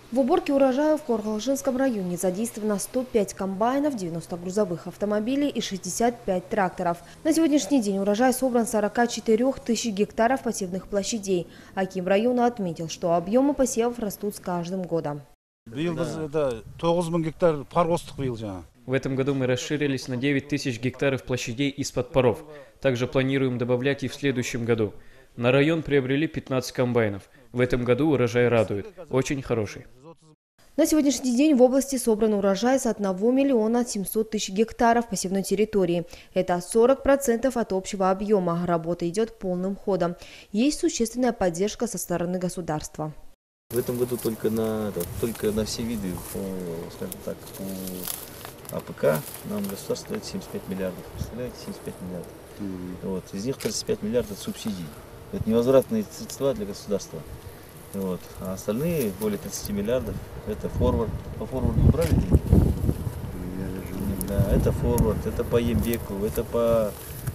В уборке урожая в Коргалжинском районе задействовано 105 комбайнов, 90 грузовых автомобилей и 65 тракторов. На сегодняшний день урожай собран 44 тысяч гектаров посевных площадей. Аким района отметил, что объемы посевов растут с каждым годом. В этом году мы расширились на 9 тысяч гектаров площадей из-под паров. Также планируем добавлять и в следующем году. На район приобрели 15 комбайнов. В этом году урожай радует. Очень хороший. На сегодняшний день в области собран урожай с 1 миллиона 700 тысяч гектаров посевной территории. Это 40% от общего объема. Работа идет полным ходом. Есть существенная поддержка со стороны государства. В этом году только на все виды, скажем так, по АПК нам государство дает 75 миллиардов. Представляете, 75 миллиардов. Вот. Из них 35 миллиардов субсидий. Это невозвратные средства для государства. Вот. А остальные, более 30 миллиардов, это форвард. По форварду брали деньги? Да, это форвард, это по Ембеку, это по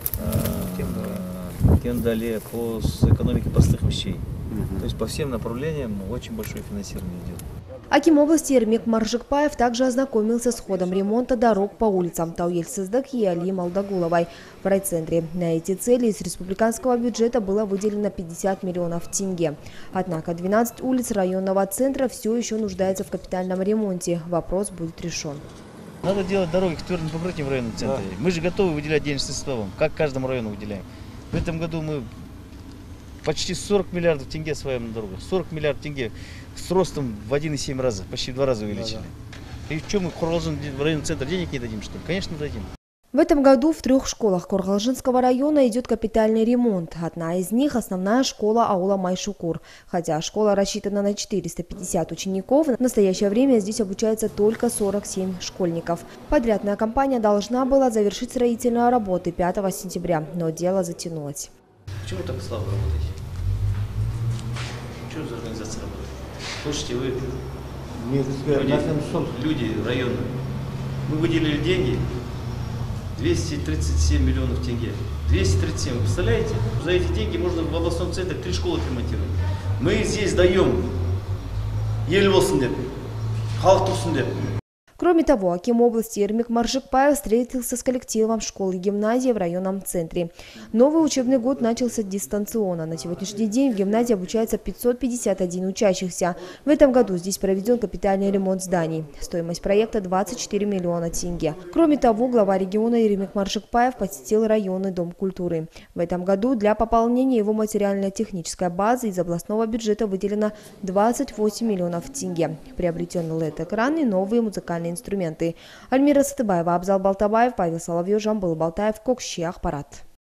Кендале, по экономике простых вещей. То есть по всем направлениям очень большое финансирование идет. Аким области Эрмек Маржикпаев также ознакомился с ходом ремонта дорог по улицам Тауель-Сыздык и Али Малдагуловой в райцентре. На эти цели из республиканского бюджета было выделено 50 миллионов тенге. Однако 12 улиц районного центра все еще нуждаются в капитальном ремонте. Вопрос будет решен. Надо делать дороги к твердым покрытиям в районном центре. Да. Мы же готовы выделять денежные средства вам, как каждому району выделяем. В этом году мы почти 40 миллиардов тенге осваиваем на дорогах. 40 миллиардов тенге с ростом в 1,7 раза, почти в 2 раза увеличили. Да. И что, мы в районный центр денег не дадим, что ли? Конечно, дадим. В этом году в 3 школах Коргалжинского района идет капитальный ремонт. Одна из них – основная школа аула Майшукур. Хотя школа рассчитана на 450 учеников, в настоящее время здесь обучается только 47 школьников. Подрядная компания должна была завершить строительные работы 5 сентября, но дело затянулось. Почему так слабо работаете? Что за организация работает? Слушайте, вы люди района. Мы выделили деньги 237 миллионов тенге. 237, вы представляете? За эти деньги можно в областном центре 3 школы ремонтировать. Мы здесь даем ел болсын деп, халық тұрсын деп. Кроме того, аким области Эрмек Маржикпаев встретился с коллективом школ и гимназий в районном центре. Новый учебный год начался дистанционно. На сегодняшний день в гимназии обучается 551 учащихся. В этом году здесь проведен капитальный ремонт зданий. Стоимость проекта 24 миллиона тенге. Кроме того, глава региона Эрмек Маржикпаев посетил районный дом культуры. В этом году для пополнения его материально-технической базы из областного бюджета выделено 28 миллионов тенге. Приобретен LED-экран и новые музыкальные инструменты. Альмира Сатыбаева, Абзал Балтабаев, Павел Соловьев, Жамбыл Балтаев, Кокши, Ахпарат.